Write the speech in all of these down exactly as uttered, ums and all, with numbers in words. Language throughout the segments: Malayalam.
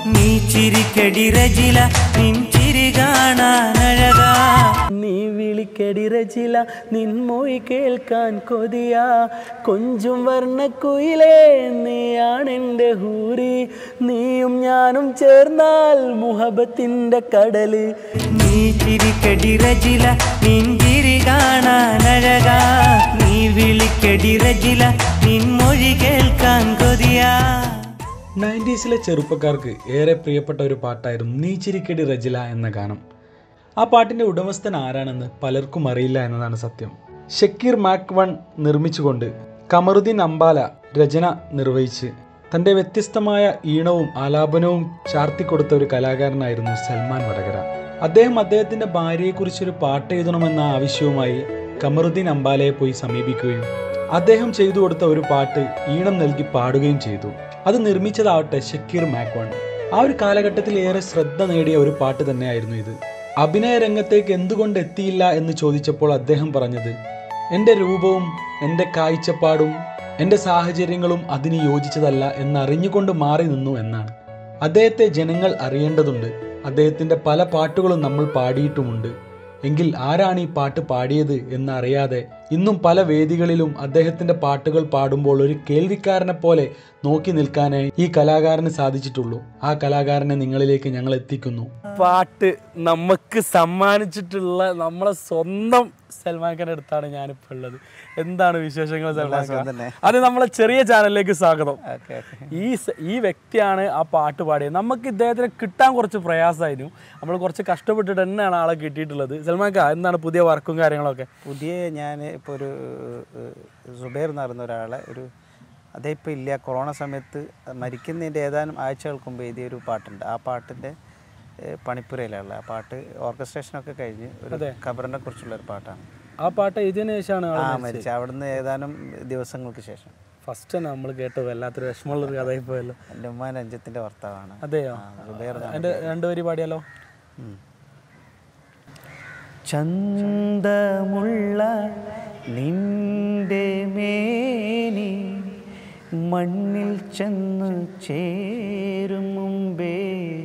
നീ ചിരിക്കടി റജില നിൻ ചിരി കാണാനഴകാ നീ വിളിക്കടി റജില നിൻ മൊഴി കേൾക്കാൻ കൊതിയാ കൊഞ്ചും വർണ്ണക്കുയിലേ നീയാണെൻ്റെ ഹൂരി നീയും ഞാനും ചേർന്നാൽ മുഹബത്തിൻ്റെ കടല് നീ ചിരിക്കടി റജില നിൻ ചിരി കാണാനഴകാ നീ വിളിക്കടി റജില നിൻ മൊഴി കേൾക്കാൻ കൊതിയാ. നയൻറ്റീസിലെ ചെറുപ്പക്കാർക്ക് ഏറെ പ്രിയപ്പെട്ട ഒരു പാട്ടായിരുന്നു നീ ചിരിക്കടി റജില എന്ന ഗാനം. ആ പാട്ടിൻ്റെ ഉടമസ്ഥൻ ആരാണെന്ന് പലർക്കും അറിയില്ല എന്നതാണ് സത്യം. ഷക്കീർ മാക്വൺ നിർമ്മിച്ചുകൊണ്ട് കമറുദ്ദീൻ അംബാല രചന നിർവഹിച്ച് തൻ്റെ വ്യത്യസ്തമായ ഈണവും ആലാപനവും ചാർത്തിക്കൊടുത്ത ഒരു കലാകാരനായിരുന്നു സൽമാൻ വടകര. അദ്ദേഹം അദ്ദേഹത്തിൻ്റെ ഭാര്യയെക്കുറിച്ചൊരു പാട്ട് എഴുതണമെന്ന ആവശ്യവുമായി കമറുദ്ദീൻ അംബാലയെ പോയി സമീപിക്കുകയും അദ്ദേഹം ചെയ്തു കൊടുത്ത ഒരു പാട്ട് ഈണം നൽകി പാടുകയും ചെയ്തു. അത് നിർമ്മിച്ചതാവട്ടെ ഷക്കീർ മാക്വൺ. ആ ഒരു കാലഘട്ടത്തിൽ ഏറെ ശ്രദ്ധ നേടിയ ഒരു പാട്ട് തന്നെയായിരുന്നു ഇത്. അഭിനയ രംഗത്തേക്ക് എന്തുകൊണ്ട് എത്തിയില്ല എന്ന് ചോദിച്ചപ്പോൾ അദ്ദേഹം പറഞ്ഞത് എൻ്റെ രൂപവും എൻ്റെ കാഴ്ചപ്പാടും എൻ്റെ സാഹചര്യങ്ങളും അതിന് യോജിച്ചതല്ല എന്നറിഞ്ഞുകൊണ്ട് മാറി നിന്നു എന്നാണ്. അദ്ദേഹത്തെ ജനങ്ങൾ അറിയേണ്ടതുണ്ട്. അദ്ദേഹത്തിൻ്റെ പല പാട്ടുകളും നമ്മൾ പാടിയിട്ടുമുണ്ട്. എങ്കിൽ ആരാണ് ഈ പാട്ട് പാടിയത് എന്നറിയാതെ ഇന്നും പല വേദികളിലും അദ്ദേഹത്തിൻ്റെ പാട്ടുകൾ പാടുമ്പോൾ ഒരു കേൾവിക്കാരനെ പോലെ നോക്കി നിൽക്കാനേ ഈ കലാകാരന് സാധിച്ചിട്ടുള്ളൂ. ആ കലാകാരനെ നിങ്ങളിലേക്ക് ഞങ്ങൾ എത്തിക്കുന്നു. പാട്ട് നമുക്ക് സമ്മാനിച്ചിട്ടുള്ള നമ്മളെ സ്വന്തം സൽമാൻ ഖാൻ്റെ അടുത്താണ് ഞാനിപ്പോൾ ഉള്ളത്. എന്താണ് വിശേഷങ്ങൾ സൽമാൻ ഖാൻ? അത് നമ്മളെ ചെറിയ ചാനലിലേക്ക് സ്വാഗതം. ഈ ഈ വ്യക്തിയാണ് ആ പാട്ട് പാടിയത്. നമുക്ക് ഇദ്ദേഹത്തിനെ കിട്ടാൻ കുറച്ച് പ്രയാസമായിരുന്നു. നമ്മൾ കുറച്ച് കഷ്ടപ്പെട്ടിട്ട് തന്നെയാണ് ആളെ കിട്ടിയിട്ടുള്ളത്. സൽമാൻ ഖാൻ എന്താണ് പുതിയ വർക്കും കാര്യങ്ങളൊക്കെ? പുതിയ ഞാൻ ഇപ്പോൾ ഒരു സുബൈർ എന്ന് പറയുന്ന ഒരാളെ ഒരു അതേ ഇപ്പോൾ ഇല്ല, കൊറോണ സമയത്ത് മരിക്കുന്നതിൻ്റെ ഏതാനും ആഴ്ചകൾക്ക് മുമ്പ് എഴുതിയ ഒരു പാട്ടുണ്ട്. ആ പാട്ടിൻ്റെ പണിപ്പുരയിലുള്ള ആ പാട്ട് ഓർക്കസ്ട്രേഷനൊക്കെ കഴിഞ്ഞ് ഒരു ഖബറിനെ കുറിച്ചുള്ള ഒരു പാട്ടാണ്. ആ പാട്ട് എഴുതിയതിനു ശേഷമാണ് ആ മരിച്ചത്. അവിടുന്ന് ഏതാനും ദിവസങ്ങൾക്ക് ശേഷം. ഫസ്റ്റ് തന്നെ നമ്മൾ കേട്ടത് വല്ലാത്തൊരു വിഷമമുള്ളൊരു കഥയിൽ പോയല്ലോ. എൻ്റെ ഉമ്മാൻ അഞ്ചത്തിൻ്റെ ഭർത്താവാണ്. അതെയോ? എൻ്റെ രണ്ടുപേര് പാടിയാലോ? ചന്തമുള്ള നിന്റെ മേനി മണ്ണിൽ ചെന്ന് ചേരും മുമ്പേ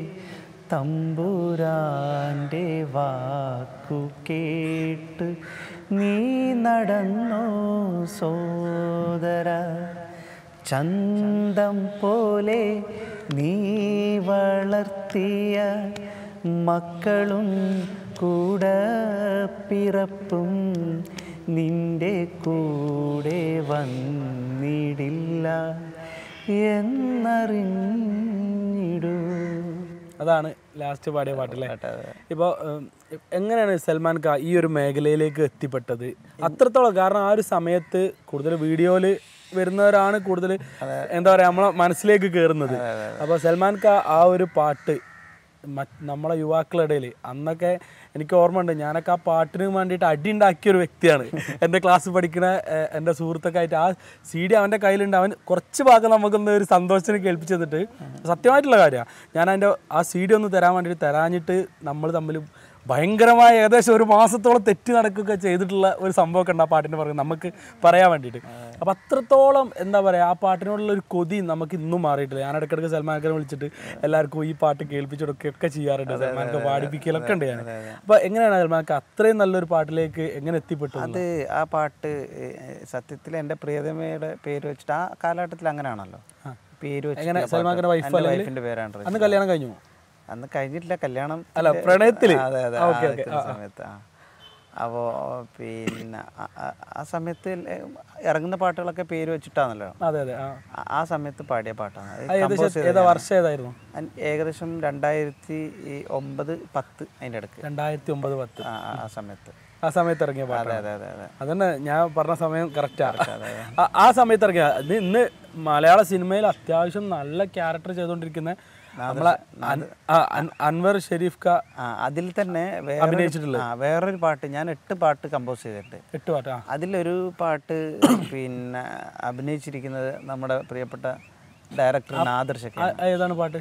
തമ്പുരാൻ്റെ വാക്കു കേട്ട് നീ നടന്നോ സോദര ചന്തം പോലെ നീ വളർത്തിയ മക്കളും കൂടെ പിറപ്പും നിന്റെ കൂടെ വന്നിടില്ല എന്നറിഞ്ഞിടൂ. അതാണ് ലാസ്റ്റ് പാടിയ പാട്ടല്ലേ? ഇപ്പോൾ എങ്ങനെയാണ് സൽമാൻ ഖാൻ ഈ ഒരു മേഖലയിലേക്ക് എത്തിപ്പെട്ടത്? അത്രത്തോളം കാരണം ആ ഒരു സമയത്ത് കൂടുതൽ വീഡിയോയിൽ വരുന്നവരാണ് കൂടുതൽ എന്താ പറയുക നമ്മളെ മനസ്സിലേക്ക് കയറുന്നത്. അപ്പോൾ സൽമാൻ ഖാൻ ആ ഒരു പാട്ട് മറ്റ് നമ്മളെ യുവാക്കളുടെ ഇടയിൽ അന്നൊക്കെ എനിക്ക് ഓർമ്മയുണ്ട്, ഞാനൊക്കെ ആ പാട്ടിന് വേണ്ടിയിട്ട് അടി ഉണ്ടാക്കിയൊരു വ്യക്തിയാണ്. എൻ്റെ ക്ലാസ് പഠിക്കുന്ന എൻ്റെ സുഹൃത്തൊക്കെ ആയിട്ട് ആ സി ഡി അവൻ്റെ കയ്യിലുണ്ട്. അവൻ കുറച്ച് ഭാഗം നമുക്കൊന്ന് ഒരു സന്തോഷത്തിന് കേൾപ്പിച്ച് തന്നിട്ട് സത്യമായിട്ടുള്ള കാര്യമാണ്. ഞാൻ അതിൻ്റെ ആ സി ഡി ഒന്ന് തരാൻ വേണ്ടിയിട്ട് തരാഞ്ഞിട്ട് നമ്മൾ തമ്മിൽ ഭയങ്കരമായ ഏകദേശം ഒരു മാസത്തോളം തെറ്റി നടക്കുകയൊക്കെ ചെയ്തിട്ടുള്ള ഒരു സംഭവമൊക്കെ ഉണ്ട് ആ പാട്ടിൻ്റെ പറയുന്നത് നമുക്ക് പറയാൻ വേണ്ടിയിട്ട്. അപ്പോൾ അത്രത്തോളം എന്താ പറയുക ആ പാട്ടിനോടുള്ള ഒരു കൊതി നമുക്ക് ഇന്നും മാറിയിട്ടില്ല. ഞാൻ ഇടയ്ക്കിടയ്ക്ക് സൽമാൻ ഖാനെ വിളിച്ചിട്ട് എല്ലാവർക്കും ഈ പാട്ട് കേൾപ്പിച്ചിടൊക്കെ ചെയ്യാറുണ്ട്. സൽമാൻ ഖാൻ പാടിപ്പിക്കലൊക്കെ ഉണ്ട് ഞാൻ. അപ്പോൾ എങ്ങനെയാണ് സൽമാൻ ഖാൻ അത്രയും നല്ലൊരു പാട്ടിലേക്ക് എങ്ങനെ എത്തിപ്പെട്ടു? അത് ആ പാട്ട് സത്യത്തിൽ എൻ്റെ പ്രിയതമയുടെ പേര് വെച്ചിട്ട് ആ കാലഘട്ടത്തിൽ അങ്ങനെയാണല്ലോ പേര് വെച്ച്. എങ്ങനെ സൽമാൻ ഖാൻ്റെ വൈഫ് വൈഫിൻ്റെ പേരാണ്. അന്ന് കല്യാണം കഴിഞ്ഞു? അന്ന് കഴിഞ്ഞിട്ടില്ല, കല്യാണം അല്ല പ്രണയത്തിൽ. അതെ അതെ സമയത്ത്. ആ അപ്പോൾ പിന്നെ ആ സമയത്ത് ഇറങ്ങുന്ന പാട്ടുകളൊക്കെ പേര് വെച്ചിട്ടാണല്ലോ. അതെ അതെ ആ സമയത്ത് പാടിയ പാട്ടാണ്. വർഷം ഏതായിരുന്നു? ഏകദേശം രണ്ടായിരത്തി ഒമ്പത് പത്ത് അതിൻ്റെ ഇടയ്ക്ക്. രണ്ടായിരത്തി ഒമ്പത് പത്ത് ആ സമയത്ത് ആ സമയത്ത് ഇറങ്ങിയ പാട്ട്. അതെ അതെ അതെ അതന്നെ ഞാൻ പറഞ്ഞ സമയം കറക്റ്റാണ്. ആ സമയത്ത് ഇറങ്ങിയ ഇന്ന് മലയാള സിനിമയിൽ അത്യാവശ്യം നല്ല ക്യാരക്ടർ ചെയ്തുകൊണ്ടിരിക്കുന്ന നമ്മളെ അൻവർ ഷെരീഫ് ഖാൻ അതിൽ തന്നെ അഭിനയിച്ചിട്ടുള്ള വേറൊരു പാട്ട് ഞാൻ എട്ട് പാട്ട് കമ്പോസ് ചെയ്തിട്ടുണ്ട്. എട്ട് പാട്ട്. അതിലൊരു പാട്ട് പിന്നെ അഭിനയിച്ചിരിക്കുന്നത് നമ്മുടെ പ്രിയപ്പെട്ട ഡയറക്ടർ നാദിർ ഷക്കീർ. ഏതാണ് പാട്ട്?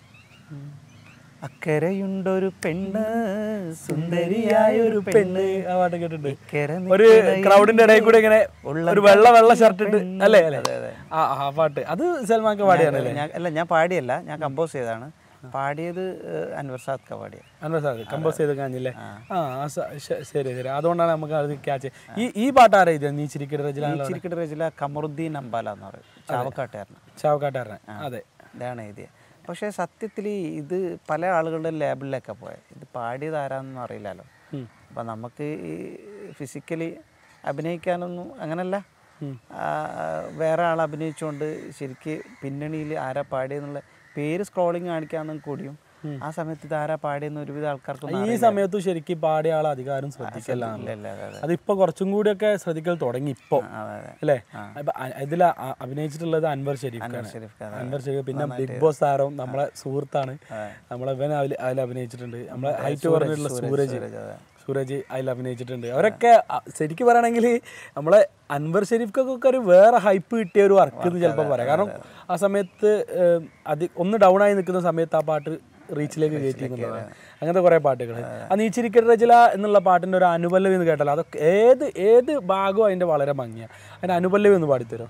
അക്കരയുണ്ടൊരു പെണ്ണ് സുന്ദരിയായൊരു പെണ്ണ്. ആ പാട്ട് കേട്ടിട്ടുണ്ട്. ഒരു ക്രൗഡിന്റെ ഇടയിൽ കൂടെ ഇങ്ങനെ ഒരു വെള്ള വെള്ള ഷർട്ട് ഇട്ട് അല്ലേ? ആ പാട്ട് അത് സൽമാൻ ഖാൻ പാടിയാണ്. അല്ല ഞാൻ പാടിയല്ല, ഞാൻ കമ്പോസ് ചെയ്തതാണ്. പാടിയത് അൻവർ സാദ് പാടിയത്. അൻവർ സാദ് കമ്പോസ് ചെയ്ത് കാഞ്ഞില്ലേ? ആ ശരി ശരി, അതുകൊണ്ടാണ് നമുക്ക് അത് ക്യാച്ച്. ഈ ഈ പാട്ട് ആരാ ഇത്? നീ ചിരിക്കടി റജില? ചിരിക്കടി റജില കമറുദ്ദീൻ അമ്പാല എന്ന് പറയും, ചാവക്കാട്ടുകാരനാണ്. ചാവക്കാട്ടുകാരൻ, അതെ, ഇതാണ് എഴുതിയത്. പക്ഷേ സത്യത്തിൽ ഇത് പല ആളുകളുടെ ലേബിളിലൊക്കെ പോയത്. ഇത് പാടിയത് ആരാന്നൊന്നും അറിയില്ലല്ലോ. അപ്പം നമുക്ക് ഈ ഫിസിക്കലി അഭിനയിക്കാനൊന്നും അങ്ങനല്ല, വേറെ ആൾ അഭിനയിച്ചുകൊണ്ട് ശരിക്ക് പിന്നണിയിൽ ആരാ പാടിയെന്നുള്ള പേര് സ്ക്രോളിങ് കാണിക്കാന്നും കൂടിയും ആ സമയത്ത് ഇത് ആരാ പാടിയെന്ന് ഒരുവിധ ആൾക്കാർക്ക് ഈ സമയത്ത് ശരിക്കും പാടിയ ആൾ അധികാരം ശ്രദ്ധിക്കല്ല. അതിപ്പോ കുറച്ചും കൂടിയൊക്കെ ശ്രദ്ധിക്കൽ തുടങ്ങി ഇപ്പൊ അല്ലേ? ഇതിൽ അഭിനയിച്ചിട്ടുള്ളത് അൻവർ ഷെരീഫ്. അൻവർ ഷെരീഫ് പിന്നെ ബിഗ് ബോസ് താരം നമ്മളെ സുഹൃത്താണ്, നമ്മളെ ഇവൻ അതിൽ അഭിനയിച്ചിട്ടുണ്ട്. നമ്മളെ ഹൈറ്റ് പറഞ്ഞിട്ടുള്ള സൂരജ് സൂരജ് അതിൽ അഭിനയിച്ചിട്ടുണ്ട്. അവരൊക്കെ ശരിക്കും പറയുകയാണെങ്കിൽ നമ്മളെ അൻവർ ഷെരീഫ്ക്കൊക്കെ ഒരു വേറെ ഹൈപ്പ് കിട്ടിയ ഒരു വർക്ക് എന്ന് ചിലപ്പോൾ പറയാം. കാരണം ആ സമയത്ത് അതി ഒന്ന് ഡൗൺ ആയി നിൽക്കുന്ന സമയത്ത് ആ പാട്ട് റീച്ചിലേക്ക് കയറ്റിക്കുന്നതാണ്. അങ്ങനത്തെ കുറേ പാട്ടുകൾ. ആ നീ ചിരിക്കടി റജില എന്നുള്ള പാട്ടിൻ്റെ ഒരു അനുപല്ലവി എന്ന് കേട്ടാലോ, അതൊക്കെ ഏത് ഏത് ഭാഗവും അതിൻ്റെ വളരെ ഭംഗിയാണ്. അതിൻ്റെ അനുപല്ലവി ഒന്ന് പാടിത്തരോ?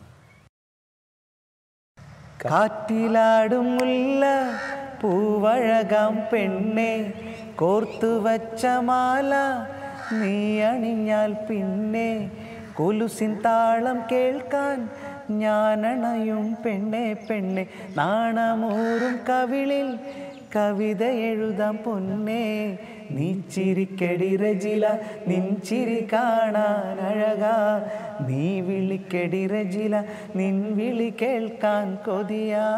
കാറ്റിലാടും മുല്ല പൂവഴകാം പെണ്ണെ, കോർത്തു വച്ച മാല നീ അണിഞ്ഞാൽ പിന്നെ, കൊലുസിൻ താളം കേൾക്കാൻ ഞാനണയും പെണ്ണെ പെണ്ണെ, നാണമൂറും കവിളിൽ കവിത എഴുതാം പൊന്നെ, നീ ചിരിക്കടി റജില നിൻ ചിരി കാണാൻ അഴകാ, നീ വിളിക്കടി റജില നിൻ വിളി കേൾക്കാൻ കൊതിയാ.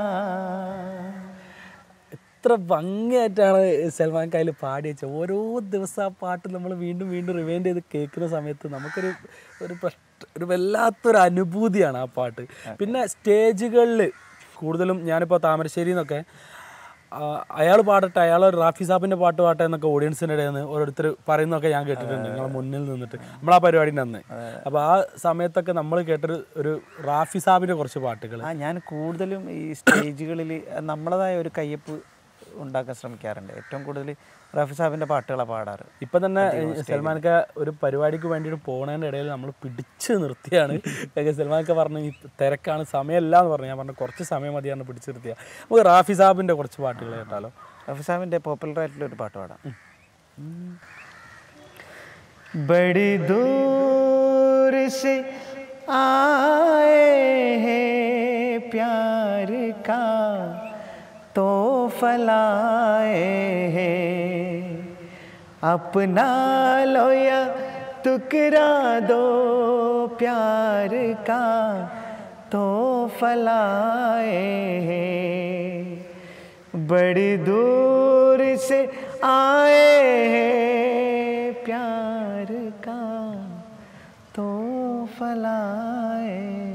എത്ര ഭംഗിയായിട്ടാണ് സൽമാൻ ഖാൻ പാടി വെച്ചത്. ഓരോ ദിവസം ആ പാട്ട് നമ്മൾ വീണ്ടും വീണ്ടും റിവൈൻഡ് ചെയ്ത് കേൾക്കുന്ന സമയത്ത് നമുക്കൊരു ഒരു പ്രശ്ന ഒരു വല്ലാത്തൊരു അനുഭൂതിയാണ് ആ പാട്ട്. പിന്നെ സ്റ്റേജുകളിൽ കൂടുതലും ഞാനിപ്പോൾ താമരശ്ശേരി എന്നൊക്കെ അയാൾ പാടട്ടെ, അയാൾ റാഫി സാബിൻ്റെ പാട്ട് പാട്ടെ എന്നൊക്കെ ഓഡിയൻസിൻ്റെ ഇടയിൽ നിന്ന് ഓരോരുത്തർ പറയുന്നതൊക്കെ ഞാൻ കേട്ടിട്ടുണ്ട് നിങ്ങളെ മുന്നിൽ നിന്നിട്ട് നമ്മൾ ആ പരിപാടിൻ്റെ അന്ന്. അപ്പോൾ ആ സമയത്തൊക്കെ നമ്മൾ കേട്ടൊരു ഒരു റാഫി സാബിൻ്റെ കുറച്ച് പാട്ടുകൾ ഞാൻ കൂടുതലും ഈ സ്റ്റേജുകളിൽ നമ്മളതായ ഒരു കയ്യപ്പ് ഉണ്ടാക്കാൻ ശ്രമിക്കാറുണ്ട്. ഏറ്റവും കൂടുതൽ റാഫി സാബിൻ്റെ പാട്ടുകളാണ് പാടാറ്. ഇപ്പം തന്നെ സൽമാൻ ഖാൻ ഒരു പരിപാടിക്ക് വേണ്ടിയിട്ട് പോണതിൻ്റെ ഇടയിൽ നമ്മൾ പിടിച്ച് നിർത്തിയാണ്. സൽമാൻ ഖാൻ പറഞ്ഞു ഈ തിരക്കാണ്, സമയമില്ല എന്ന് പറഞ്ഞു. ഞാൻ പറഞ്ഞു കുറച്ച് സമയം മതിയാണ് പിടിച്ച് നിർത്തിയ. നമുക്ക് റാഫി സാബിൻ്റെ കുറച്ച് പാട്ടുകൾ കേട്ടാലോ? റാഫി സാബിൻ്റെ പോപ്പുലർ ആയിട്ടുള്ള ഒരു പാട്ട് പാടാം. ബഡി ദൂർ സേ ആയേ ഹേ പ്യാർ കാ तोहफा लाए हैं, अपना लो या टुकड़ा दो प्यार का तोहफा लाए हैं, बड़ी दूर से आए हैं प्यार का तोहफा लाए.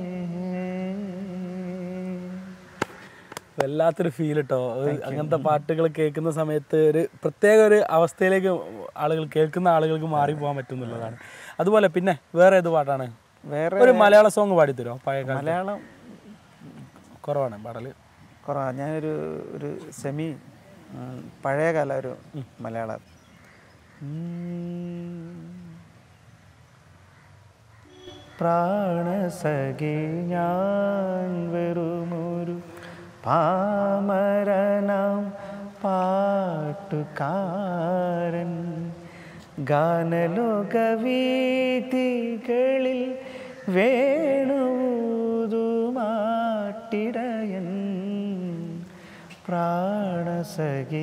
വല്ലാത്തൊരു ഫീൽ കേട്ടോ. അങ്ങനത്തെ പാട്ടുകൾ കേൾക്കുന്ന സമയത്ത് ഒരു പ്രത്യേക ഒരു അവസ്ഥയിലേക്ക് ആളുകൾ കേൾക്കുന്ന ആളുകൾക്ക് മാറിപ്പോകാൻ പറ്റും എന്നുള്ളതാണ്. അതുപോലെ പിന്നെ വേറെ ഏത് പാട്ടാണ്? വേറെ ഒരു മലയാള സോങ് പാടിത്തരുമോ? പഴയ മലയാളം കുറവാണ് പാടൽ, കുറവാണ്. ഞാനൊരു ഒരു സെമി പഴയകാല ഒരു മലയാളം പ്രാണസഖി ഞാൻ വെറുമൊരു പാമരനാം പാട്ടുകാരൻ, ഗാനലോകവീഥികളിൽ വേണുമാട്ടിടയൻ, പ്രാണസഖി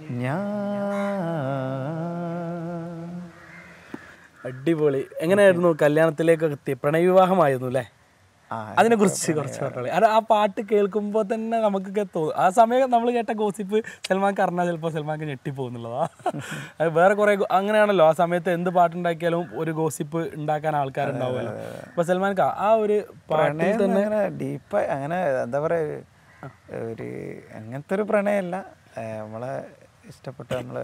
ഞാൻ. അടിപൊളി. എങ്ങനെയായിരുന്നു കല്യാണത്തിലേക്കൊക്കെ എത്തി? പ്രണയവിവാഹമായിരുന്നു അല്ലേ? അതിനെ കുറിച്ച് കുറച്ച് പറഞ്ഞോളി. അത് ആ പാട്ട് കേൾക്കുമ്പോൾ തന്നെ നമുക്കൊക്കെ തോന്നും. ആ സമയം നമ്മൾ കേട്ട ഗോസിപ്പ് സൽമാൻ അറിഞ്ഞാൽ ചിലപ്പോൾ സൽമാൻ ഞെട്ടിപ്പോകുന്നുള്ളതാ. അത് വേറെ കുറേ അങ്ങനെയാണല്ലോ, ആ സമയത്ത് എന്ത് പാട്ടുണ്ടാക്കിയാലും ഒരു ഗോസിപ്പ് ഉണ്ടാക്കാൻ ആൾക്കാരുണ്ടാവുമല്ലോ. അപ്പോൾ സൽമാൻ ഖാൻ ആ ഒരു പാട്ടിൽ തന്നെ ഡീപ്പായി അങ്ങനെ എന്താ പറയുക, ഒരു അങ്ങനത്തെ ഒരു പ്രണയമല്ല. നമ്മളെ ഇഷ്ടപ്പെട്ട നമ്മൾ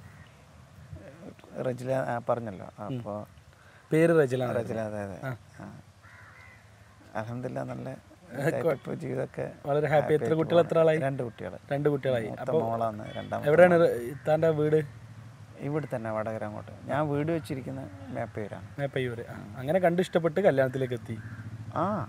റജില പറഞ്ഞല്ലോ, അപ്പോൾ പേര് റജില. റജില, അതെ അതെ. അൽഹംദുലില്ലാ നല്ല ജീവിതമൊക്കെ വളരെ ഹാപ്പി. എത്ര കുട്ടികൾ? എത്ര ആളായി? രണ്ട് കുട്ടികൾ. രണ്ട് കുട്ടികളായി. അപ്പോൾ മോളാണ്. രണ്ടാമത്തെ എവിടെയാണ് താൻ്റെ വീട്? ഇവിടെ തന്നെ വടകര. അങ്ങോട്ട് ഞാൻ വീട് വെച്ചിരിക്കുന്ന മേപ്പയൂരാണ്. മേപ്പയൂര്. അങ്ങനെ കണ്ട് ഇഷ്ടപ്പെട്ട് കല്യാണത്തിലേക്ക് എത്തി. ആ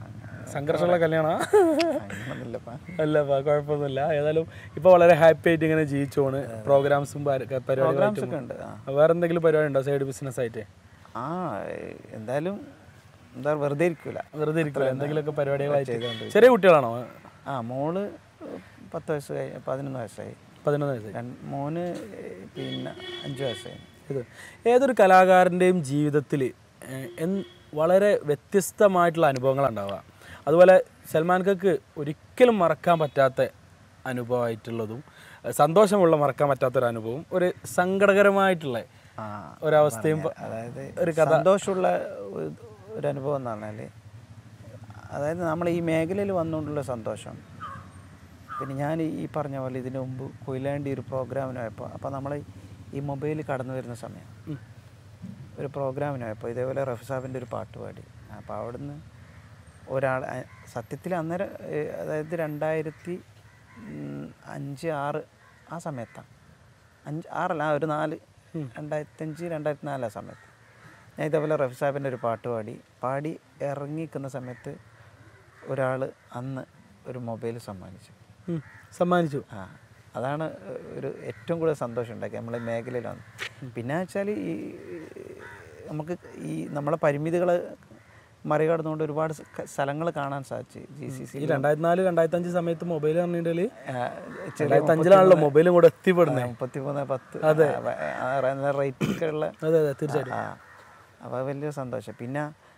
സംഘർഷമുള്ള കല്യാണമാണ്? അങ്ങനൊന്നുമില്ലപ്പാ. അല്ലപ്പാ, കുഴപ്പമൊന്നുമില്ല. ഏതായാലും ഇപ്പോൾ വളരെ ഹാപ്പി ആയിട്ട് ഇങ്ങനെ ജീവിച്ചു പോണ്. പ്രോഗ്രാംസും പരിപാടികളും ഒക്കെ ഉണ്ട്. ആ. വേറെ എന്തെങ്കിലും പരിപാടി ഉണ്ടോ സൈഡ് ബിസിനസ് ആയിട്ട്? ആ എന്തായാലും എന്താ വെറുതെ ഇരിക്കൂല, വെറുതെ ഇരിക്കില്ല, എന്തെങ്കിലുമൊക്കെ പരിപാടികളായിട്ട്. ചെറിയ കുട്ടികളാണോ? ആ മോള് പത്ത് വയസ്സ് കഴിഞ്ഞ് പതിനൊന്ന് വയസ്സായി. പതിനൊന്ന് വയസ്സായി. രണ്ട് മോന് പിന്നെ അഞ്ച് വയസ്സായി. ഇത് ഏതൊരു കലാകാരൻ്റെയും ജീവിതത്തിൽ വളരെ വ്യത്യസ്തമായിട്ടുള്ള അനുഭവങ്ങളുണ്ടാവുക. അതുപോലെ സൽമാൻ ഖാക്ക് ഒരിക്കലും മറക്കാൻ പറ്റാത്ത അനുഭവമായിട്ടുള്ളതും സന്തോഷമുള്ള മറക്കാൻ പറ്റാത്തൊരു അനുഭവം, ഒരു സങ്കടകരമായിട്ടുള്ള ഒരവസ്ഥയും, അതായത് ഒരു കഥ. സന്തോഷമുള്ള ഒരു അനുഭവം എന്ന് പറഞ്ഞാൽ, അതായത് നമ്മൾ ഈ മേഖലയിൽ വന്നുകൊണ്ടുള്ള സന്തോഷം. പിന്നെ ഞാൻ ഈ പറഞ്ഞ പോലെ ഇതിനു മുമ്പ് കൊയിലാണ്ടി ഒരു പ്രോഗ്രാമിന് പോയപ്പോൾ, അപ്പോൾ നമ്മൾ ഈ മൊബൈൽ കടന്നു വരുന്ന സമയം ഒരു പ്രോഗ്രാമിന് പോയപ്പോൾ ഇതേപോലെ റഫി സാബിൻ്റെ ഒരു പാട്ട് പാടി. അപ്പോൾ അവിടുന്ന് ഒരാൾ സത്യത്തിൽ അന്നേരം, അതായത് രണ്ടായിരത്തി അഞ്ച് ആറ് ആ സമയത്താണ്, അഞ്ച് ആറല്ല ഒരു നാല് രണ്ടായിരത്തഞ്ച് രണ്ടായിരത്തി നാല് ആ സമയത്ത് ഞാൻ ഇതേപോലെ റഫി സാബിൻ്റെ ഒരു പാട്ട് പാടി പാടി ഇറങ്ങിക്കുന്ന സമയത്ത് ഒരാൾ അന്ന് ഒരു മൊബൈൽ സമ്മാനിച്ചു സമ്മാനിച്ചു ആ അതാണ് ഒരു ഏറ്റവും കൂടുതൽ സന്തോഷം ഉണ്ടാക്കി നമ്മളെ മേഖലയിലാണ്. പിന്നെ വെച്ചാൽ ഈ നമുക്ക് ഈ നമ്മളെ പരിമിതികൾ മറികടന്നുകൊണ്ട് ഒരുപാട് സ്ഥലങ്ങൾ കാണാൻ സാധിച്ചു. ജി സി സി രണ്ടായിരത്തി നാല് രണ്ടായിരത്തി അഞ്ച് സമയത്ത് മൊബൈൽ പറഞ്ഞിട്ടുണ്ടെങ്കിൽ രണ്ടായിരത്തി അഞ്ചിലാണല്ലോ മൊബൈലും കൂടെ എത്തിപ്പെടുന്നത്. മുപ്പത്തി മൂന്ന് പത്ത് അതെ റേറ്റൊക്കെ ഉള്ള. അതെ അതെ തീർച്ചയായിട്ടും. ആ അപ്പോൾ വലിയ സന്തോഷം. പിന്നെ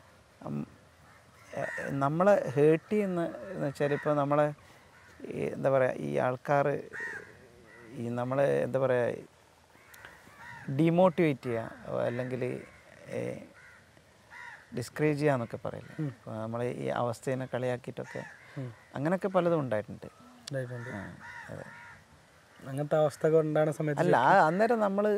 നമ്മളെ ഹേർട്ട് ചെയ്യുന്ന എന്ന് വെച്ചാൽ ഇപ്പോൾ നമ്മളെ എന്താ പറയുക, ഈ ആൾക്കാർ ഈ നമ്മളെ എന്താ പറയുക ഡീമോട്ടിവേറ്റ് ചെയ്യുക അല്ലെങ്കിൽ ഡിസ്കറേജ് ചെയ്യുക എന്നൊക്കെ പറയില്ല. ഇപ്പോൾ നമ്മൾ ഈ അവസ്ഥയെ കളിയാക്കിയിട്ടൊക്കെ അങ്ങനെയൊക്കെ പലതും ഉണ്ടായിട്ടുണ്ട്. അതെ അങ്ങനത്തെ അവസ്ഥ ഉണ്ടാകുന്ന സമയത്ത് അല്ല, അന്നേരം നമ്മൾ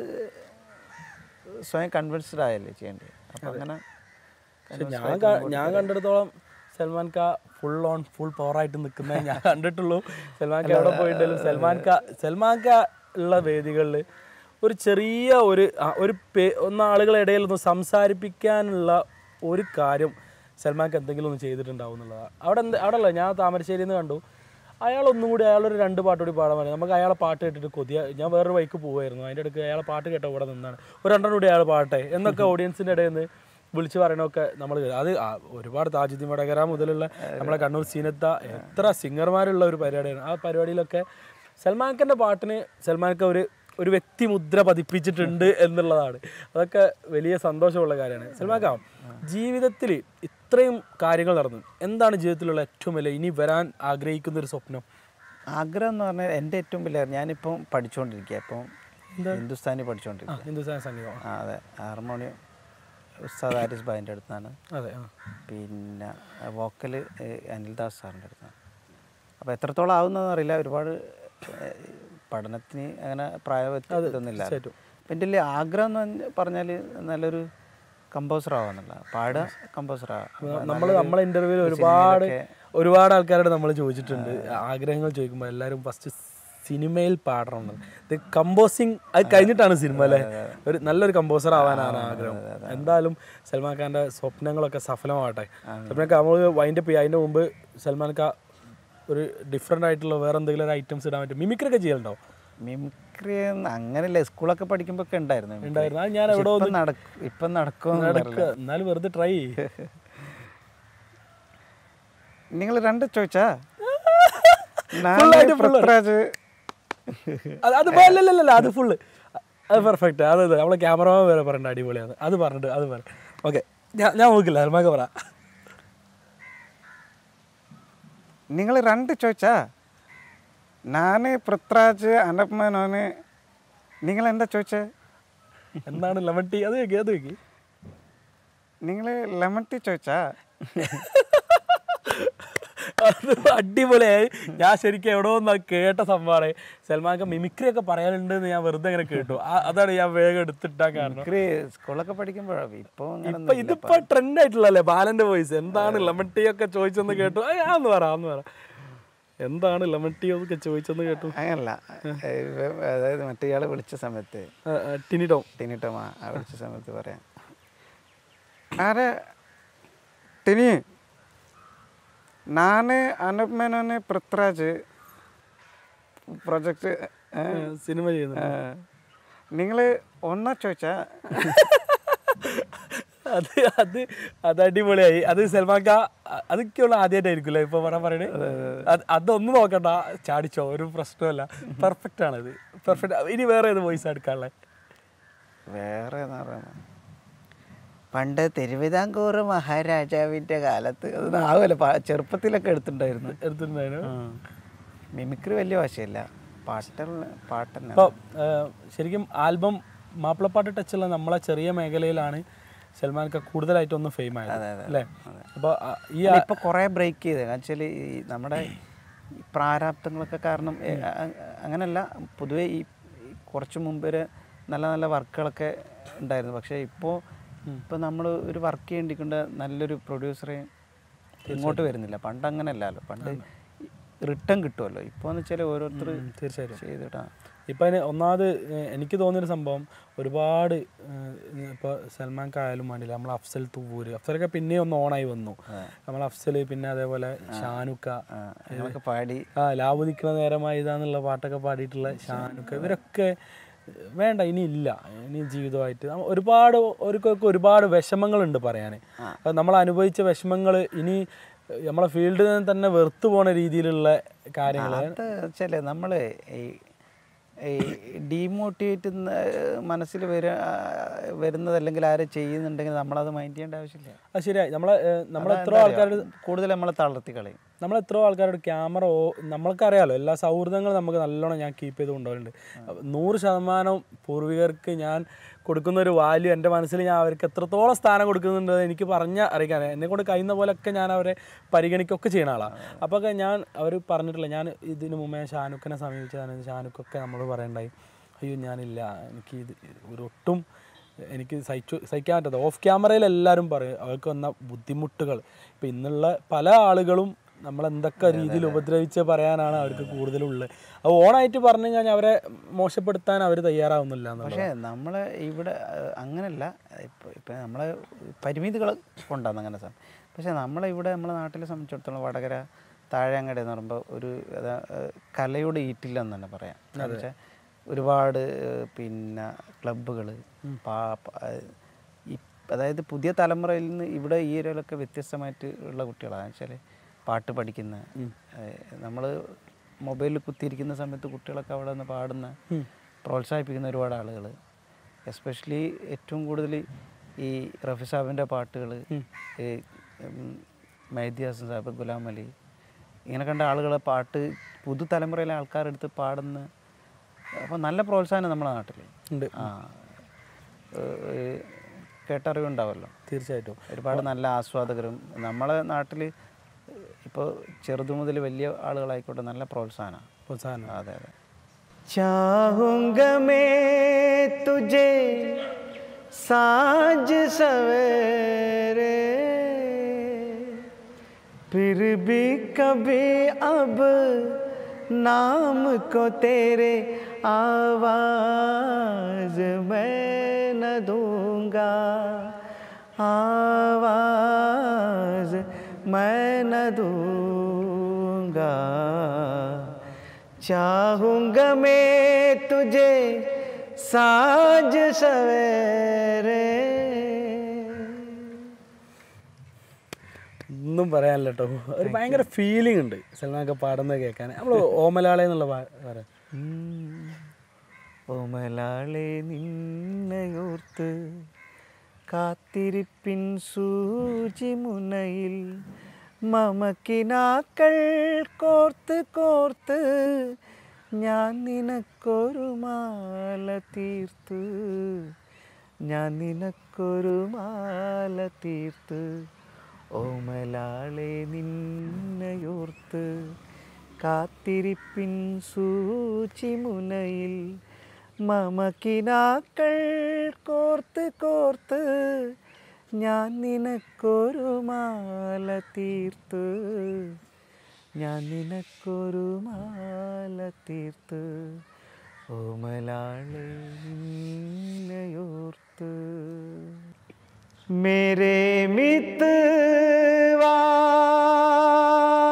സ്വയം കൺവിൻസ്ഡ് ആയല്ലേ ചെയ്യേണ്ടത്. അപ്പം അങ്ങനെ ഞാൻ ഞാൻ കണ്ടിടത്തോളം Salman Khan full on full പവറായിട്ട് നിൽക്കുന്നത് ഞാൻ കണ്ടിട്ടുള്ളൂ. സൽമാൻ ഖാ എവിടെ പോയിട്ടുണ്ടെങ്കിലും സൽമാൻ ഖാ സൽമാൻ ഖാ ഉള്ള വേദികളിൽ ഒരു ചെറിയ ഒരു ഒരു പേ ഒന്ന് ആളുകളെ ഇടയിൽ ഒന്ന് സംസാരിപ്പിക്കാനുള്ള ഒരു കാര്യം സൽമാൻ ഖാ എന്തെങ്കിലും ഒന്ന് ചെയ്തിട്ടുണ്ടാവും എന്നുള്ളതാണ്. അവിടെ എന്ത് അവിടെ അല്ല, ഞാൻ താമരശ്ശേരിയിൽ നിന്ന് കണ്ടു, അയാളൊന്നും കൂടി അയാളൊരു രണ്ട് പാട്ട് കൂടി പാടാൻ പറയും. നമുക്ക് അയാളെ പാട്ട് കേട്ടിട്ട് കൊതിയ, ഞാൻ വേറൊരു വഴിക്ക് പോകുമായിരുന്നു, അതിൻ്റെ ഇടയ്ക്ക് അയാളെ പാട്ട് കേട്ട ഇവിടെ നിന്നാണ് ഒരു രണ്ടെണ്ണം കൂടി അയാൾ പാട്ടെ എന്നൊക്കെ ഓഡിയൻസിൻ്റെ ഇടയിൽ നിന്ന് വിളിച്ച് പറയണമൊക്കെ നമ്മൾ അത് ഒരുപാട് താജുദ്ദീൻ വടകര മുതലുള്ള നമ്മളെ കണ്ണൂർ സീനത്ത എത്ര സിംഗർമാരുള്ള ഒരു പരിപാടിയാണ്. ആ പരിപാടിയിലൊക്കെ സൽമാൻ ഖാൻ്റെ പാട്ടിന് സൽമാൻ ഖാ ഒരു ഒരു വ്യക്തി മുദ്ര പതിപ്പിച്ചിട്ടുണ്ട് എന്നുള്ളതാണ്. അതൊക്കെ വലിയ സന്തോഷമുള്ള കാര്യമാണ്. സൽമാൻ ഖാ ജീവിതത്തിൽ ഇത്രയും കാര്യങ്ങൾ നടന്നു, എന്താണ് ജീവിതത്തിലുള്ള ഏറ്റവും വലിയ ഇനി വരാൻ ആഗ്രഹിക്കുന്ന ഒരു സ്വപ്നം? ആഗ്രഹം എന്ന് പറഞ്ഞാൽ എൻ്റെ ഏറ്റവും വലിയ, ഞാനിപ്പം പഠിച്ചുകൊണ്ടിരിക്കുക, ഇപ്പം ഹിന്ദുസ്ഥാനി പഠിച്ചുകൊണ്ടിരിക്കുക. ഹിന്ദുസ്ഥാനി സംഗീതം. ആ അതെ, ഹാർമോണിയം ഉസ്താദ് ഹാരിസ് ഭായിൻ്റെ അടുത്താണ്. അതെ. പിന്നെ വോക്കൽ അനിൽദാസ് സാറിൻ്റെ അടുത്താണ്. അപ്പോൾ എത്രത്തോളം ആവുന്നതെന്ന് അറിയില്ല, ഒരുപാട് പഠനത്തിന് അങ്ങനെ പ്രായവത്തൊന്നുമില്ല. അപ്പം എൻ്റെ വലിയ ആഗ്രഹം എന്ന് പറഞ്ഞാൽ നല്ലൊരു കമ്പോസർ ആവാന്നുള്ള, പാടുക കമ്പോസർ ആവാം. നമ്മൾ നമ്മളെ ഇൻ്റർവ്യൂവിൽ ഒരുപാട് ഒരുപാട് ആൾക്കാരോട് നമ്മൾ ചോദിച്ചിട്ടുണ്ട്, ആഗ്രഹങ്ങൾ ചോദിക്കുമ്പോൾ എല്ലാവരും ഫസ്റ്റ് സിനിമയിൽ പാടണം എന്ന്. ഇത് കമ്പോസിങ് അത് കഴിഞ്ഞിട്ടാണ് സിനിമ അല്ലേ. ഒരു നല്ലൊരു കമ്പോസർ ആവാനാണ് ആഗ്രഹം. എന്തായാലും സൽമാൻ ഖാൻ്റെ സ്വപ്നങ്ങളൊക്കെ സഫലമാവട്ടെ. സൽമാൻ ഖാ നമ്മൾ വൈൻഡപ്പ് ചെയ്യുക, അതിൻ്റെ മുമ്പ് സൽമാൻ ഖാ ഒരു ഡിഫറെൻ്റ് ആയിട്ടുള്ള വേറെ എന്തെങ്കിലും ഒരു ഐറ്റംസ് ഇടാൻ പറ്റും? മിമിക്രി ഒക്കെ ചെയ്യലുണ്ടോ? മിമിക്രി അങ്ങനെയല്ല, സ്കൂളൊക്കെ പഠിക്കുമ്പോൾ ഒക്കെ ഉണ്ടായിരുന്നു ഉണ്ടായിരുന്നു അത് ഞാൻ എവിടെ നടക്കും ഇപ്പം നടക്കും നടക്കുക. എന്നാലും വെറുതെ ട്രൈ ചെയ്യും. നിങ്ങൾ രണ്ട് ചോദിച്ചാ പൃഥ്വിരാജ് അത് അല്ലല്ല അത് ഫുള്ള് അത് പെർഫെക്റ്റ്. അതെ അതെ നമ്മളെ ക്യാമറമാൻ വരെ പറയണ്ട അടിപൊളിയാണ്. അത് പറഞ്ഞിട്ട് അത് പറ ഓക്കെ. ഞാൻ ഞാൻ നോക്കില്ല സൽമാൻ പറ. നിങ്ങൾ രണ്ട് ചോദിച്ചാ നാന് പൃഥ്വിരാജ് അനപ്മനോന് നിങ്ങൾ എന്താ ചോദിച്ചേ? എന്താണ് ലെമൺ ടീ? അത് ചോദിക്കും അത് ചോദിക്കും. നിങ്ങൾ ലെമൺ ടീ ചോദിച്ചാ അത് അടിപൊളിയായി. ഞാൻ ശരിക്കും എവിടെ നിന്ന് കേട്ട സംഭവമാണ്. സൽമാൻ ഖാൻ മിമിക്രി ഒക്കെ പറയാനുണ്ട് എന്ന് ഞാൻ വെറുതെ അങ്ങനെ കേട്ടു. അതാണ് ഞാൻ വേഗം എടുത്തിട്ടാൻ കാരണം. സ്കൂളൊക്കെ പഠിക്കുമ്പോഴാണ് ഇപ്പൊ ഇപ്പൊ ഇതിപ്പോ ട്രെൻഡ് ആയിട്ടുള്ളല്ലേ ബാലന്റെ വോയിസ്. എന്താണ് ലെമൺ ടീ ഒക്കെ ചോദിച്ചെന്ന് കേട്ടു. അന്ന് പറ അന്ന് പറ എന്താണ് ലെമൺ ടീ ഒക്കെ ചോദിച്ചെന്ന് കേട്ടു. അങ്ങനല്ല, അതായത് മറ്റേയാളെ വിളിച്ച സമയത്ത് ടിനിടോ ടിനിട്ടോമാ വിളിച്ച സമയത്ത് പറയാം, ആരെ ടിനി ഞാൻ അനൂപ് മേനോന് പൃഥ്വിരാജ് പ്രൊജക്റ്റ് സിനിമ ചെയ്യുന്നു. നിങ്ങൾ ഒന്നാ ചോദിച്ചാ അത് അത് അത് അടിപൊളിയായി. അത് സൽമാൻ ഖാൻ അതൊക്കെയുള്ള ആദ്യമായിട്ടായിരിക്കുമല്ലോ ഇപ്പോൾ പറയാൻ പറയണത്. അത് അതൊന്നും നോക്കണ്ട, ചാടിച്ചോ, ഒരു പ്രശ്നമല്ല, പെർഫെക്റ്റ് ആണത്, പെർഫെക്റ്റ്. ഇനി വേറെ ഏത് വോയിസ് എടുക്കാനുള്ളത്? വേറെ എന്താ പറയുക, പണ്ട് തിരുവിതാംകൂർ മഹാരാജാവിൻ്റെ കാലത്ത് അതൊന്നും ആവുമല്ലോ, ചെറുപ്പത്തിലൊക്കെ എടുത്തിട്ടുണ്ടായിരുന്നു എടുത്തിട്ടുണ്ടായിരുന്നു. മിമിക്രി വലിയ വശമില്ല, പാട്ടുള്ള പാട്ടന്നെ. ഇപ്പോൾ ശരിക്കും ആൽബം മാപ്പിളപ്പാട്ട് ടച്ചുള്ള നമ്മളെ ചെറിയ മേഖലയിലാണ് സൽമാൻ ഖാൻ കൂടുതലായിട്ടൊന്ന് ഫെയിം ആയത് അല്ലേ? അപ്പോൾ ഈ ഇപ്പോൾ കുറേ ബ്രേക്ക് ചെയ്ത്, കാരണം വെച്ചാൽ ഈ നമ്മുടെ പ്രാരാബ്ദങ്ങളൊക്കെ കാരണം അങ്ങനെയല്ല, പൊതുവേ ഈ കുറച്ച് മുമ്പ് വരെ നല്ല നല്ല വർക്കുകളൊക്കെ ഉണ്ടായിരുന്നു. പക്ഷേ ഇപ്പോൾ ഇപ്പോൾ നമ്മൾ ഒരു വർക്ക് ചെയ്യേണ്ടിക്കൊണ്ട് നല്ലൊരു പ്രൊഡ്യൂസറെ ഇങ്ങോട്ട് വരുന്നില്ല. പണ്ട് അങ്ങനെയല്ലല്ലോ, പണ്ട് റിട്ടേൺ കിട്ടുമല്ലോ. ഇപ്പോൾ എന്ന് വെച്ചാൽ ഓരോരുത്തർ തീർച്ചയായിട്ടും ചെയ്തിട്ടാ. ഇപ്പം അതിന് ഒന്നാമത് എനിക്ക് തോന്നിയൊരു സംഭവം, ഒരുപാട് ഇപ്പോൾ സൽമാൻ ഖാൻ ആയാലും വേണ്ടില്ല, നമ്മൾ അഫ്സൽ തുവൂര്, അഫ്സലൊക്കെ പിന്നെയും ഒന്ന് ഓണായി വന്നു. നമ്മൾ അഫ്സൽ, പിന്നെ അതേപോലെ ഷാനുക്ക അങ്ങനെയൊക്കെ പാടി, ആ ലാബ് നിൽക്കുന്ന നേരമായി ഇതാന്നുള്ള പാട്ടൊക്കെ പാടിയിട്ടുള്ള ഷാനുക്ക, ഇവരൊക്കെ വേണ്ട, ഇനി ഇല്ല, ഇനി ജീവിതമായിട്ട് ഒരുപാട് ഒരുക്കൊക്കെ ഒരുപാട് വിഷമങ്ങളുണ്ട് പറയാൻ. നമ്മൾ അനുഭവിച്ച വിഷമങ്ങൾ ഇനി നമ്മളെ ഫീൽഡിൽ നിന്ന് തന്നെ വെറുത്തു പോണ രീതിയിലുള്ള കാര്യങ്ങൾ വെച്ചാൽ നമ്മൾ ഈ ഈ ഡീമോട്ടിവേറ്റ് മനസ്സിൽ വര വരുന്നത് അല്ലെങ്കിൽ ആരെ ചെയ്യുന്നുണ്ടെങ്കിൽ നമ്മളത് മൈൻഡ് ചെയ്യേണ്ട ആവശ്യമില്ല. അത് ശരിയായി. നമ്മളെ നമ്മൾ എത്ര ആൾക്കാരോട് കൂടുതൽ നമ്മളെ തളർത്തി കളയും. നമ്മൾ എത്രയോ ആൾക്കാരോട് ക്യാമറ ഓ നമ്മൾക്കറിയാമല്ലോ, എല്ലാ സൗഹൃദങ്ങളും നമുക്ക് നല്ലോണം ഞാൻ കീപ്പ് ചെയ്ത് കൊണ്ടുപോകുന്നുണ്ട്. നൂറ് ശതമാനം പൂർവികർക്ക് ഞാൻ കൊടുക്കുന്ന ഒരു വാല്യൂ എൻ്റെ മനസ്സിൽ ഞാൻ അവർക്ക് എത്രത്തോളം സ്ഥാനം കൊടുക്കുന്നുണ്ട് എനിക്ക് പറഞ്ഞാൽ അറിയിക്കാൻ, എന്നെ കൊണ്ട് കഴിയുന്ന പോലെയൊക്കെ ഞാൻ അവരെ പരിഗണിക്കുകയൊക്കെ ചെയ്യുന്ന ആളാണ്. അപ്പോൾ ഞാൻ അവർ പറഞ്ഞിട്ടില്ല, ഞാൻ ഇതിന് മുമ്പേ ഷാനുഖിനെ സമീപിച്ചതാണ്, ഷാനുഖൊക്കെ നമ്മൾ പറയണ്ടായി, അയ്യോ ഞാനില്ല, എനിക്ക് ഇത് ഒരൊട്ടും എനിക്ക് സഹിച്ചു സഹിക്കാൻ പറ്റാത്ത. ഓഫ് ക്യാമറയിൽ എല്ലാവരും പറയും അവർക്ക് വന്ന ബുദ്ധിമുട്ടുകൾ. ഇപ്പോൾ ഇന്നുള്ള പല ആളുകളും നമ്മളെന്തൊക്കെ രീതിയിൽ ഉപദ്രവിച്ച് പറയാനാണ് അവർക്ക് കൂടുതലുള്ളത്. അത് ഓണായിട്ട് പറഞ്ഞു കഴിഞ്ഞാൽ അവരെ മോശപ്പെടുത്താൻ അവർ തയ്യാറാവുന്നില്ല. പക്ഷേ നമ്മൾ ഇവിടെ അങ്ങനെയല്ല, ഇപ്പോൾ ഇപ്പം നമ്മളെ പരിമിതികൾ കൊണ്ടാണ് അങ്ങനെ സാധനം. പക്ഷേ നമ്മളിവിടെ നമ്മളെ നാട്ടിലെ സംബന്ധിച്ചിടത്തോളം വടകര താഴെങ്ങാടി എന്ന് പറയുമ്പോൾ ഒരു കലയുടെ ഈറ്റില്ല എന്ന് തന്നെ പറയാം. എന്ന് വെച്ചാൽ ഒരുപാട് പിന്നെ ക്ലബ്ബുകൾ, ഈ അതായത് പുതിയ തലമുറയിൽ നിന്ന് ഇവിടെ ഈ ഏരിയയിലൊക്കെ വ്യത്യസ്തമായിട്ട് ഉള്ള കുട്ടികളാണ്. വെച്ചാൽ പാട്ട് പഠിക്കുന്ന, നമ്മൾ മൊബൈലിൽ കുത്തിയിരിക്കുന്ന സമയത്ത് കുട്ടികളൊക്കെ അവിടെ നിന്ന് പാടുന്ന, പ്രോത്സാഹിപ്പിക്കുന്ന ഒരുപാട് ആളുകൾ, എസ്പെഷ്യലി ഏറ്റവും കൂടുതൽ ഈ റഫി സാഹിബിൻ്റെ പാട്ടുകൾ, ഈ മെഹദി ഹസൻ സാഹിബ്, ഗുലാം അലി, ഇങ്ങനെ കണ്ട ആളുകളെ പാട്ട് പുതുതലമുറയിലെ ആൾക്കാരെടുത്ത് പാടുന്ന, അപ്പോൾ നല്ല പ്രോത്സാഹനം നമ്മുടെ നാട്ടിൽ ഉണ്ട്. ആ കേട്ടറിവുണ്ടാവുമല്ലോ. തീർച്ചയായിട്ടും ഒരുപാട് നല്ല ആസ്വാദകരും നമ്മളെ നാട്ടിൽ ഇപ്പോൾ ചെറുതു മുതൽ വലിയ ആളുകളായിക്കോട്ടെ നല്ല പ്രോത്സാഹനം പ്രോത്സാഹനം അതെ അതെ. चाहूंगा मैं तुझे साँझ सवेरे, फिर भी कभी अब नाम को तेरे आवाज मैं न दूंगा, आवाज मैं न दूंगा. चाहूंगा मैं तुझे साँझ सवेरे. ഒന്നും പറയാനില്ല കേട്ടോ, ഒരു ഭയങ്കര ഫീലിംഗ് ഉണ്ട് സൽമാനൊക്കെ പാടുന്നത് കേൾക്കാൻ. നമ്മൾ ഓമലാളെ എന്നുള്ള പറയാം. ഓമലാളെ നിന്നയോർത്ത് കാത്തിരിപ്പിൻ സൂചി മുനയിൽ മമക്കിനാക്കൾ കോർത്ത് കോർത്ത് ഞാൻ നിനക്കൊരു മാല തീർത്ത്, ഞാൻ നിനക്കൊരു മാല തീർത്ത്. ഓമലാളെ നിന്നയോർത്ത് കാത്തിരിപ്പിൻ സൂചി മുനയിൽ മമക്കിനാക്കൾ കോർത്ത് കോർത്ത് ഞാൻ നിനക്കൊരു മാല തീർത്ത്, ഞാൻ നിനക്കൊരു മാല തീർത്ത്. ഓമലാളെ നിന്നയോർത്ത്. मेरे मितवा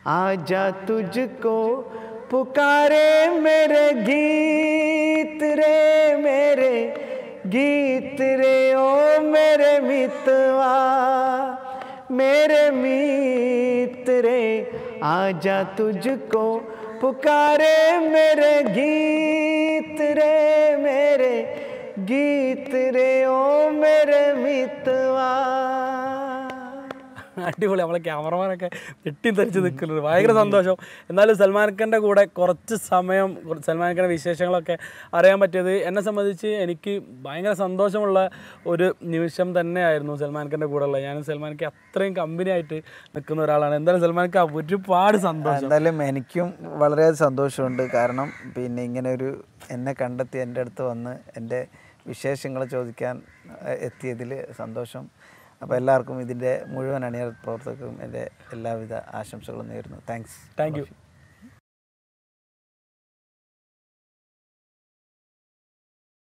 आजा तुझको पुकारे मेरे गीत रे मेरे गीत रे ओ मेरे मितवा मेरे मीत रे आजा तुझको पुकारे मेरे गीत रे मेरे गीत रे ओ मेरे मितवा. അടിപൊളി. നമ്മളെ ക്യാമറമാനൊക്കെ വെട്ടിത്തെറിച്ച് നിൽക്കുന്നുണ്ട്. ഭയങ്കര സന്തോഷം. എന്നാലും സൽമാൻ ഖാൻ്റെ കൂടെ കുറച്ച് സമയം സൽമാൻ ഖാൻ്റെ വിശേഷങ്ങളൊക്കെ അറിയാൻ പറ്റിയത് എന്നെ സംബന്ധിച്ച് എനിക്ക് ഭയങ്കര സന്തോഷമുള്ള ഒരു നിമിഷം തന്നെയായിരുന്നു സൽമാൻ ഖാൻ്റെ കൂടെ ഉള്ളത്. ഞാൻ സൽമാൻ ഖാൻ അത്രയും കമ്പനി ആയിട്ട് നിൽക്കുന്ന ഒരാളാണ്. എന്തായാലും സൽമാൻ ഖാൻ ഒരുപാട് സന്തോഷം. എന്തായാലും എനിക്കും വളരെ സന്തോഷമുണ്ട്. കാരണം പിന്നെ ഇങ്ങനെ ഒരു എന്നെ കണ്ടെത്തി എൻ്റെ അടുത്ത് വന്ന് എൻ്റെ വിശേഷങ്ങൾ ചോദിക്കാൻ എത്തിയതിൽ സന്തോഷം. അപ്പോൾ എല്ലാവർക്കും ഇതിൻ്റെ മുഴുവൻ അണിയർ പ്രവർത്തകർക്കും എൻ്റെ എല്ലാവിധ ആശംസകളും നേരുന്നു. താങ്ക്സ്. Thank U.